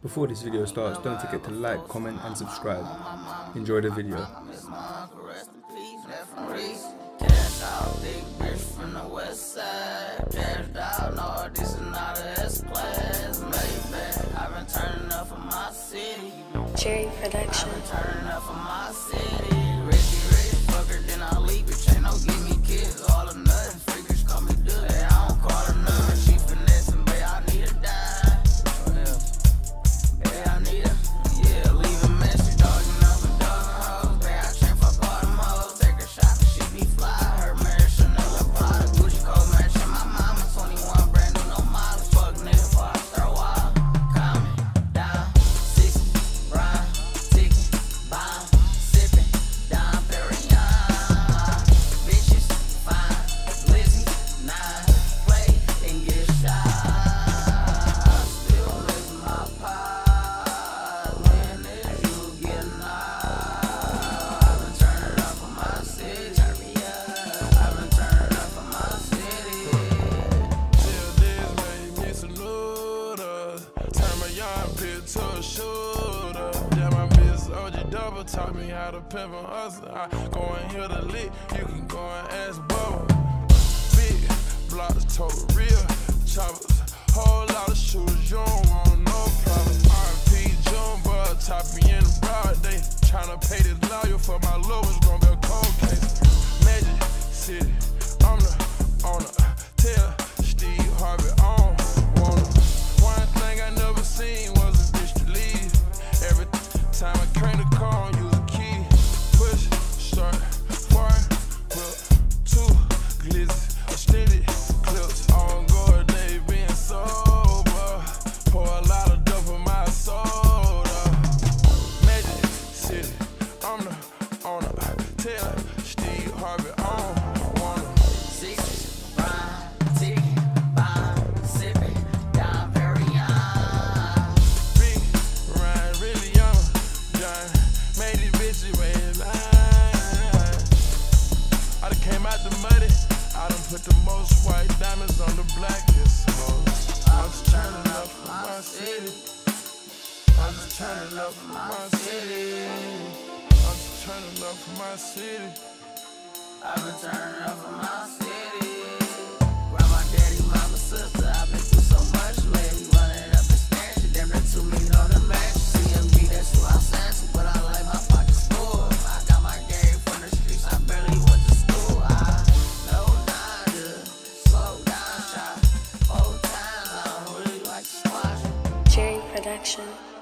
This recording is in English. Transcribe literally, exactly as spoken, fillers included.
Before this video starts, don't forget to like, comment and subscribe. Enjoy the video. Cherry Production. Double taught me how to pimp and hustle. I go and hear the lick, you can go and ask Bubba. Big blocks, total real choppers, whole lot of shoes, you don't want no problem. R P Jumbo, top me in the broad day, tryna pay this lawyer for my love, it's gonna be a cold case. Magic City, I'm the owner. Tell Steve Harvey I don't want him. One thing I never seen was a bitch to leave. Every time I crank the car, use a key. Push, start, fire, whip, two glizzy, extended clips. On guard, they being sober. Pour a lot of dope in my soda. Magic City, I'm the owner. Tell Steve Harvey I don't want him. Sixes, rhyme, ticket, bomb, sipping, down Perignon. Big, rhyme, really young. Made these bitches wait line. I done came out the muddy. I done put the most white diamonds on the blackest hoes. I'm just turning up for my city. I'm just turning up for my city. I'm just turning up for my city. I've been turning up for my city. Grandma, daddy, mama, sister, I've been through so much lately. Running up expansion, damn that two million on the match. C M B, that's who I'm saying to, but I like my pockets full. I got my game from the streets, I barely went to school. I know not to slow down, shot. Old times, I don't really like to squash. Cherry Production.